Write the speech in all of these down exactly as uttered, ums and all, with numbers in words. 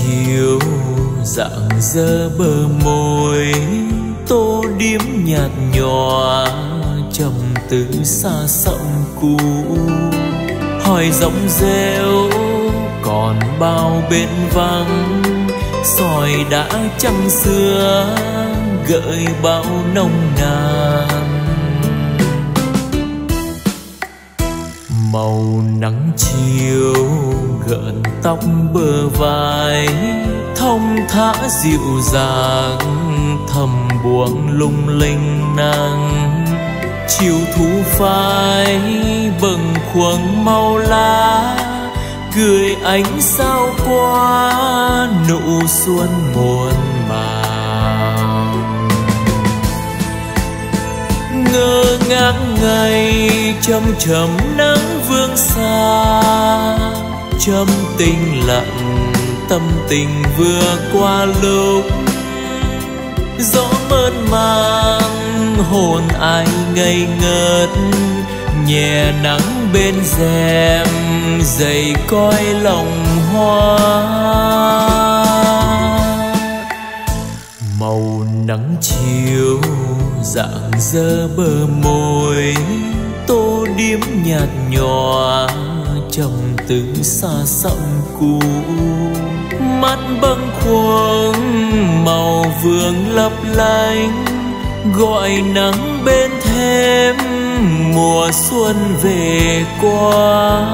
chiều rạng rỡ bờ môi, tô điếm nhạt nhòa trầm từ xa xăm cũ. Hỏi giọng reo còn bao bên vắng, soi đã trăng xưa gợi bao nồng nàn. Màu nắng chiều gợn tóc bờ vai, thong thả dịu dàng thầm buông lung linh nắng. Chiều thu phai bâng khuâng màu lá, cười ánh sao qua nụ xuân muôn màng. Ngơ ngác ngày chầm chầm nắng vương xa, châm tình lặng tâm tình vừa qua lúc. Gió mơn man hồn ai ngây ngất, nhẹ nắng bên rèm dày coi lòng hoa. Màu nắng chiều rạng rỡ bờ môi, tô điếm nhạt nhòa trầm từ xa xăm cũ. Mắt bâng khuâng màu vương lấp lánh, gọi nắng bên thêm mùa xuân về qua.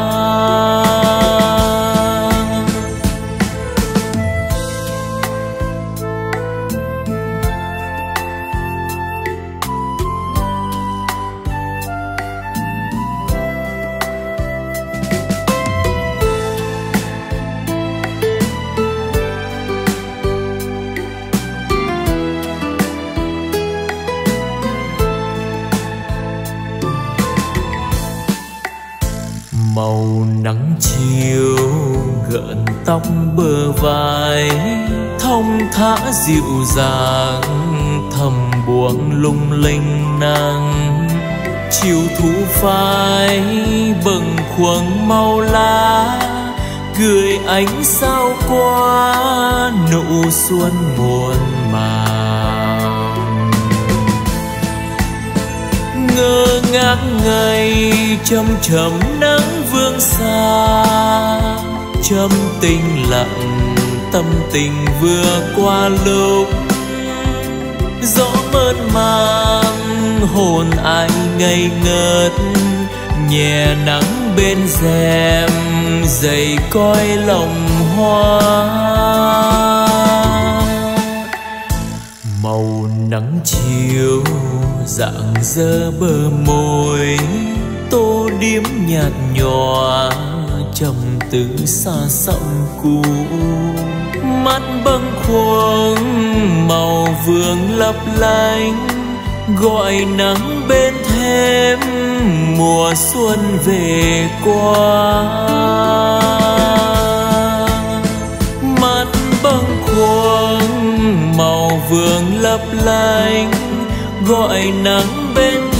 Màu nắng chiều gợn tóc bờ vai, thong thả dịu dàng thầm buông lung linh nắng. Chiều thu phai bâng khuâng màu lá, cười ánh sao qua nụ xuân muôn màng. Ngơ ngác ngày chầm chầm nắng vương xa, châm tình lặng tâm tình vừa qua lúc. Gió mơn man hồn ai ngây ngất, nhẹ nắng bên rèm dày coi lòng hoa. Màu nắng chiều rạng rỡ bờ môi, tô điếm nhạt nhòa trầm từ xa xăm cũ. Mắt bâng khuâng màu vương lấp lánh, gọi nắng bên thêm mùa xuân về qua. Mắt bâng khuâng màu vương lấp lánh, gọi nắng bên